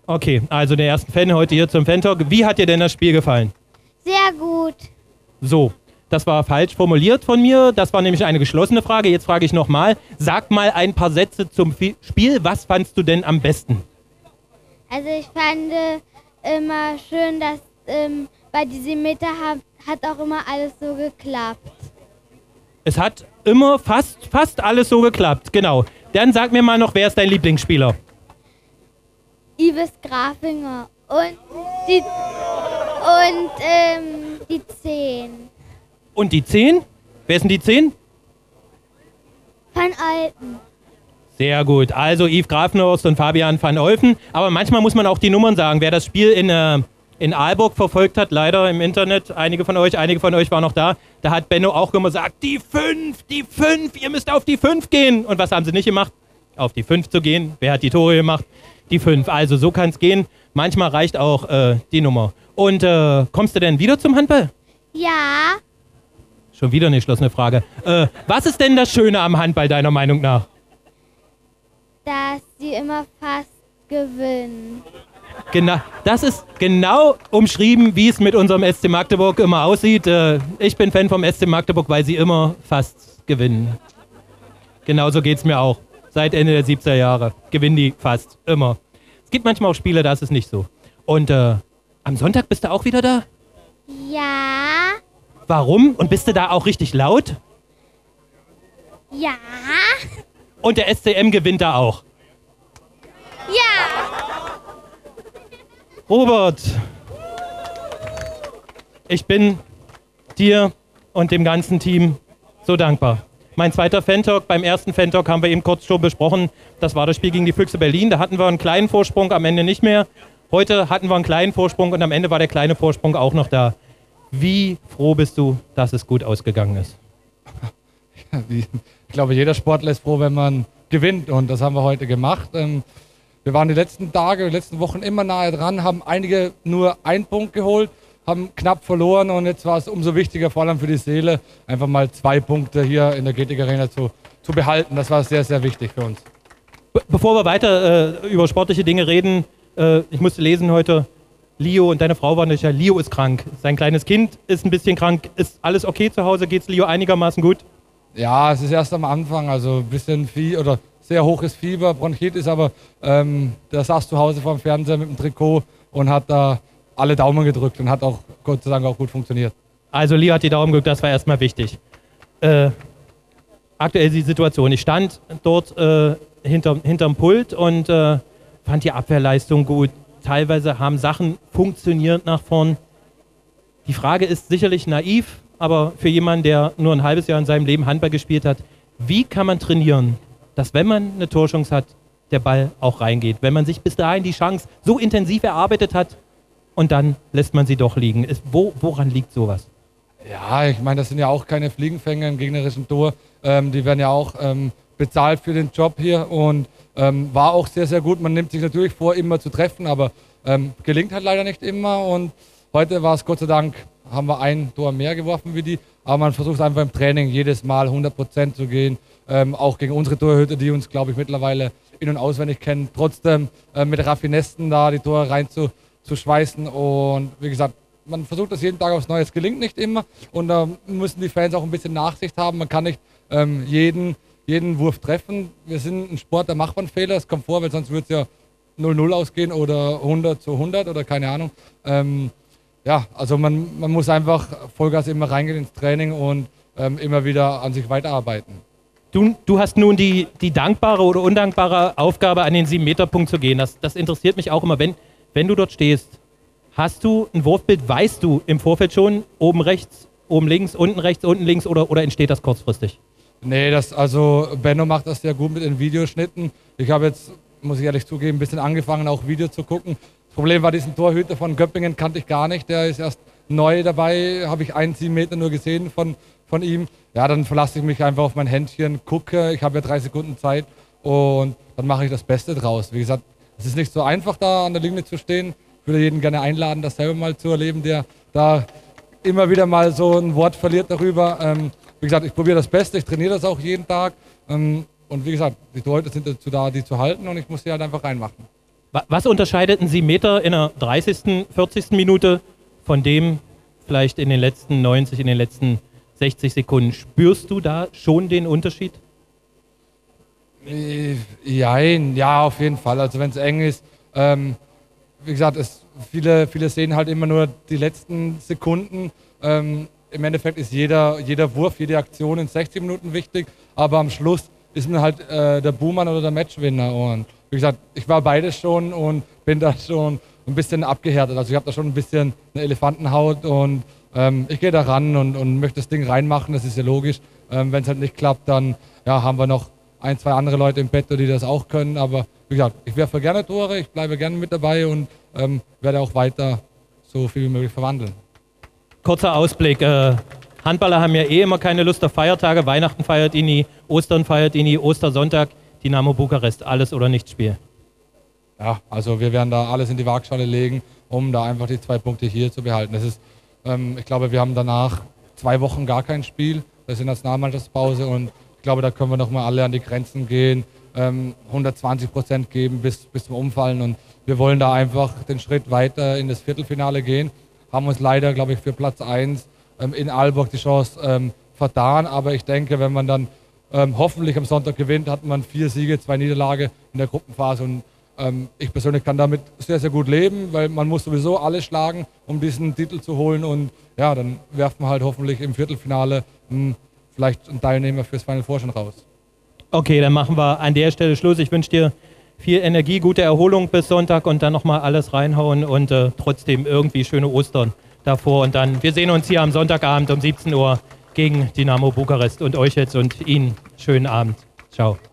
Okay, also der ersten Fan heute hier zum Fan-Talk. Wie hat dir denn das Spiel gefallen? Sehr gut. So, das war falsch formuliert von mir. Das war nämlich eine geschlossene Frage. Jetzt frage ich nochmal. Sag mal ein paar Sätze zum Spiel. Was fandst du denn am besten? Also ich fand immer schön, dass bei diesem Meter hat auch immer alles so geklappt. Es hat immer fast alles so geklappt, genau. Dann sag mir mal noch, wer ist dein Lieblingsspieler? Ives Grafinger und die 10. Und die 10? Wer sind die 10? Van Alten. Sehr gut. Also Yves Grafenhorst und Fabian van Olfen. Aber manchmal muss man auch die Nummern sagen. Wer das Spiel in Aalborg verfolgt hat, leider im Internet, einige von euch waren noch da, da hat Benno auch immer gesagt, die 5, ihr müsst auf die 5 gehen. Und was haben sie nicht gemacht? Auf die 5 zu gehen. Wer hat die Tore gemacht? Die 5. Also so kann es gehen. Manchmal reicht auch die Nummer. Und kommst du denn wieder zum Handball? Ja, Schon wieder eine geschlossene Frage. Was ist denn das Schöne am Handball deiner Meinung nach? dass sie immer fast gewinnen. Genau, das ist genau umschrieben, wie es mit unserem SC Magdeburg immer aussieht. Ich bin Fan vom SC Magdeburg, weil sie immer fast gewinnen. Genauso geht es mir auch. Seit Ende der 70er Jahre gewinnen die fast immer. Es gibt manchmal auch Spiele, da ist es nicht so. Und am Sonntag bist du auch wieder da? Ja, Warum? Und bist du da auch richtig laut? ja, Und der SCM gewinnt da auch. ja. Robert, ich bin dir und dem ganzen Team so dankbar. Mein zweiter Fan-Talk, beim ersten Fan-Talk haben wir eben kurz schon besprochen, das war das Spiel gegen die Füchse Berlin. Da hatten wir einen kleinen Vorsprung, am Ende nicht mehr. Heute hatten wir einen kleinen Vorsprung und am Ende war der kleine Vorsprung auch noch da. Wie froh bist du, dass es gut ausgegangen ist? Ich glaube, jeder Sportler ist froh, wenn man gewinnt, und das haben wir heute gemacht. Wir waren die letzten Tage, die letzten Wochen immer nahe dran, haben einige nur einen Punkt geholt, haben knapp verloren, und jetzt war es umso wichtiger, vor allem für die Seele, einfach mal 2 Punkte hier in der GTIG Arena zu behalten. Das war sehr, sehr wichtig für uns. Bevor wir weiter über sportliche Dinge reden, ich musste lesen heute, Leo und deine Frau waren nicht, ja, Leo ist krank. Sein kleines Kind ist ein bisschen krank. Ist alles okay zu Hause? Geht's Leo einigermaßen gut? Ja, es ist erst am Anfang, also ein bisschen oder sehr hohes Fieber, Bronchitis, aber der saß zu Hause vor dem Fernseher mit dem Trikot und hat da alle Daumen gedrückt und hat auch Gott sei Dank auch gut funktioniert. Also Leo hat die Daumen gedrückt, das war erstmal wichtig. Aktuell die Situation. Ich stand dort hinterm Pult und fand die Abwehrleistung gut. Teilweise haben Sachen funktioniert nach vorn. Die Frage ist sicherlich naiv, aber für jemanden, der nur ein halbes Jahr in seinem Leben Handball gespielt hat, wie kann man trainieren, dass, wenn man eine Torchance hat, der Ball auch reingeht? Wenn man sich bis dahin die Chance so intensiv erarbeitet hat und dann lässt man sie doch liegen. Woran liegt sowas? Ja, ich meine, das sind ja auch keine Fliegenfänger im gegnerischen Tor. Die werden ja auch bezahlt für den Job hier, und war auch sehr, sehr gut. Man nimmt sich natürlich vor, immer zu treffen, aber gelingt halt leider nicht immer. Und heute war es Gott sei Dank, haben wir ein Tor mehr geworfen wie die, aber man versucht einfach im Training jedes Mal 100% zu gehen, auch gegen unsere Torhüter, die uns, glaube ich, mittlerweile in- und auswendig kennen, trotzdem mit Raffinessen da die Tore rein zu schweißen. Und wie gesagt, man versucht das jeden Tag aufs Neue. Es gelingt nicht immer, und da müssen die Fans auch ein bisschen Nachsicht haben. Man kann nicht jeden Wurf treffen. Wir sind ein Sport, da macht man Fehler, es kommt vor, weil sonst würde es ja 0-0 ausgehen oder 100-100 oder keine Ahnung. Ja, also man muss einfach Vollgas immer reingehen ins Training und immer wieder an sich weiterarbeiten. Du hast nun die dankbare oder undankbare Aufgabe, an den 7-Meter-Punkt zu gehen. Das interessiert mich auch immer. Wenn du dort stehst, hast du ein Wurfbild, weißt du im Vorfeld schon, oben rechts, oben links, unten rechts, unten links, oder entsteht das kurzfristig? Nee, also Benno macht das sehr gut mit den Videoschnitten. Ich habe jetzt, muss ich ehrlich zugeben, ein bisschen angefangen, auch Video zu gucken. Das Problem war, diesen Torhüter von Göppingen kannte ich gar nicht. Der ist erst neu dabei, habe ich 1 Meter nur gesehen von ihm. Ja, dann verlasse ich mich einfach auf mein Händchen, gucke, ich habe ja 3 Sekunden Zeit, und dann mache ich das Beste draus. Wie gesagt, es ist nicht so einfach, da an der Linie zu stehen. Ich würde jeden gerne einladen, das selber mal zu erleben, der da immer wieder mal so ein Wort verliert darüber. Wie gesagt, ich probiere das Beste, ich trainiere das auch jeden Tag. Und wie gesagt, die Torhüter sind dazu da, die zu halten, und ich muss sie halt einfach reinmachen. Was unterscheidet ein 7 Meter in der 30., 40. Minute von dem vielleicht in den letzten 90, in den letzten 60 Sekunden? Spürst du da schon den Unterschied? Ja, auf jeden Fall. Also wenn es eng ist, wie gesagt, viele sehen halt immer nur die letzten Sekunden. Im Endeffekt ist jeder Wurf, jede Aktion in 60 Minuten wichtig, aber am Schluss ist man halt der Buhmann oder der Matchwinner. Und wie gesagt, ich war beides schon und bin da schon ein bisschen abgehärtet. Also ich habe da schon ein bisschen eine Elefantenhaut und ich gehe da ran und möchte das Ding reinmachen, das ist ja logisch. Wenn es halt nicht klappt, dann ja, haben wir noch 1, 2 andere Leute im Bett, die das auch können. Aber wie gesagt, ich werfe gerne Tore, ich bleibe gerne mit dabei und werde auch weiter so viel wie möglich verwandeln. Kurzer Ausblick. Handballer haben ja immer keine Lust auf Feiertage. Weihnachten feiert ihn nie, Ostern feiert ihn nie, Ostersonntag, Dynamo Bukarest, alles oder nichts Spiel. Ja, also wir werden da alles in die Waagschale legen, um da einfach die 2 Punkte hier zu behalten. Das ist, ich glaube, wir haben danach 2 Wochen gar kein Spiel. Das ist die Nationalmannschaftspause und ich glaube, da können wir nochmal alle an die Grenzen gehen, 120% geben bis zum Umfallen und wir wollen da einfach den Schritt weiter in das Viertelfinale gehen. Haben uns leider, glaube ich, für Platz 1 in Aalborg die Chance vertan, aber ich denke, wenn man dann hoffentlich am Sonntag gewinnt, hat man 4 Siege, 2 Niederlage in der Gruppenphase und ich persönlich kann damit sehr, sehr gut leben, weil man muss sowieso alles schlagen, um diesen Titel zu holen und ja, dann werfen wir halt hoffentlich im Viertelfinale vielleicht einen Teilnehmer fürs Final Four schon raus. Okay, dann machen wir an der Stelle Schluss. Ich wünsche dir viel Energie, gute Erholung bis Sonntag und dann nochmal alles reinhauen und trotzdem irgendwie schöne Ostern davor. Und dann, wir sehen uns hier am Sonntagabend um 17 Uhr gegen Dynamo Bukarest und euch jetzt und Ihnen schönen Abend. Ciao.